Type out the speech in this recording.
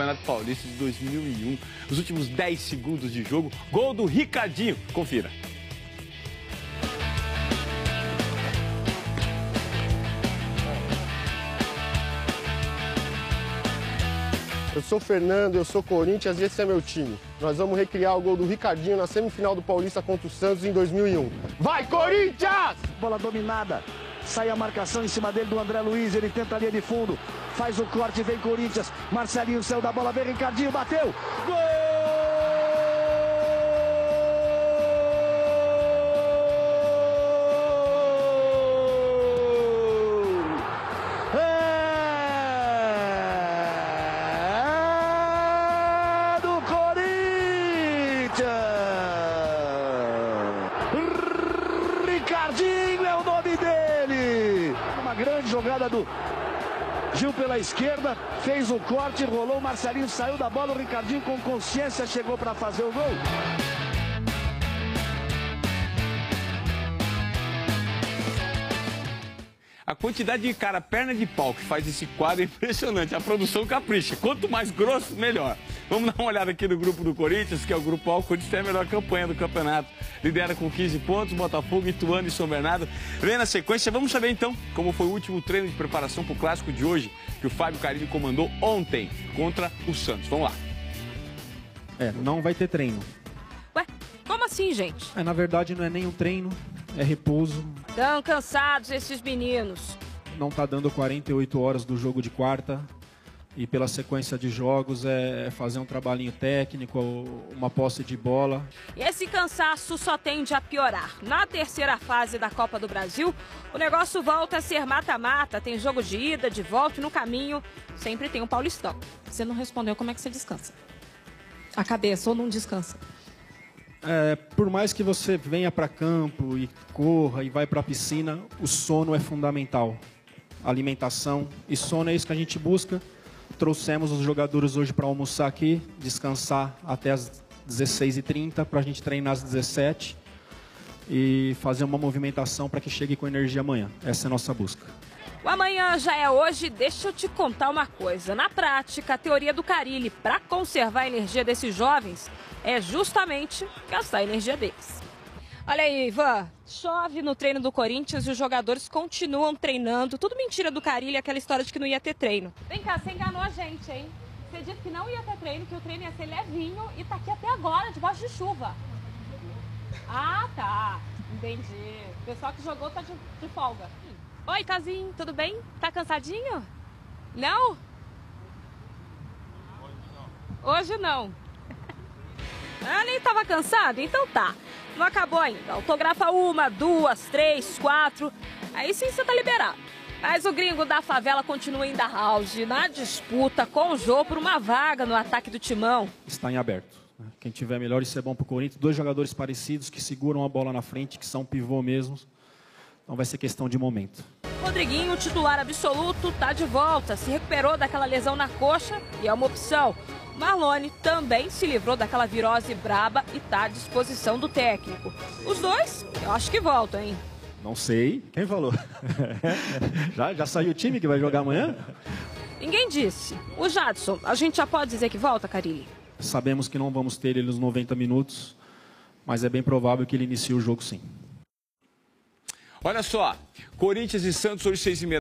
Campeonato Paulista de 2001. Os últimos 10 segundos de jogo, gol do Ricardinho. Confira. Eu sou Fernando, eu sou Corinthians e esse é meu time. Nós vamos recriar o gol do Ricardinho na semifinal do Paulista contra o Santos em 2001. Vai, Corinthians! Bola dominada, sai a marcação em cima dele do André Luiz, ele tenta a linha de fundo, faz o corte, vem Corinthians, Marcelinho saiu da bola, vem Ricardinho, bateu, gol! Ricardinho é o nome dele. Uma grande jogada do Gil pela esquerda, fez o corte, rolou, o Marcelinho saiu da bola, o Ricardinho com consciência chegou para fazer o gol. A quantidade de cara, perna de pau que faz esse quadro é impressionante. A produção capricha. Quanto mais grosso, melhor. Vamos dar uma olhada aqui no grupo do Corinthians, que é o grupo A. O Corinthians tem a melhor campanha do campeonato. Lidera com 15 pontos, Botafogo, Ituano e São Bernardo. Vem na sequência, vamos saber então como foi o último treino de preparação para o clássico de hoje, que o Fábio Carilli comandou ontem contra o Santos. Vamos lá. Não vai ter treino. Ué, como assim, gente? Na verdade, não é nem um treino, é repouso. Tão cansados esses meninos. Não tá dando 48 horas do jogo de quarta. E pela sequência de jogos é fazer um trabalhinho técnico, uma posse de bola. E esse cansaço só tende a piorar. Na terceira fase da Copa do Brasil, o negócio volta a ser mata-mata. Tem jogo de ida, de volta e no caminho sempre tem um Paulistão. Você não respondeu como é que você descansa. A cabeça ou não descansa? Por mais que você venha para campo e corra e vai para a piscina, o sono é fundamental. Alimentação e sono é isso que a gente busca. Trouxemos os jogadores hoje para almoçar aqui, descansar até as 16h30 para a gente treinar às 17h e fazer uma movimentação para que chegue com energia amanhã. Essa é a nossa busca. O amanhã já é hoje. Deixa eu te contar uma coisa. Na prática, a teoria do Carilli para conservar a energia desses jovens é justamente gastar a energia deles. Olha aí, Ivan, chove no treino do Corinthians e os jogadores continuam treinando. Tudo mentira do Carilli, aquela história de que não ia ter treino. Vem cá, você enganou a gente, hein? Você disse que não ia ter treino, que o treino ia ser levinho e tá aqui até agora, debaixo de chuva. Ah, tá. Entendi. O pessoal que jogou tá de folga. Oi, Casinho, tudo bem? Tá cansadinho? Não? Hoje não. Ah, nem tava cansado? Então tá. Não acabou ainda. Autografa 1, 2, 3, 4. Aí sim você tá liberado. Mas o gringo da favela continua em da house, na disputa com o Jô por uma vaga no ataque do Timão. Está em aberto. Quem tiver melhor, isso é bom para o Corinthians. 2 jogadores parecidos que seguram a bola na frente, que são pivô mesmos. Então vai ser questão de momento. Rodriguinho, titular absoluto, tá de volta. Se recuperou daquela lesão na coxa e é uma opção. Marlone também se livrou daquela virose braba e tá à disposição do técnico. Os dois, eu acho que voltam, hein? Não sei. Quem falou? já saiu o time que vai jogar amanhã? Ninguém disse. O Jadson, a gente já pode dizer que volta, Carilli? Sabemos que não vamos ter ele nos 90 minutos, mas é bem provável que ele inicie o jogo sim. Olha só, Corinthians e Santos hoje 6h30.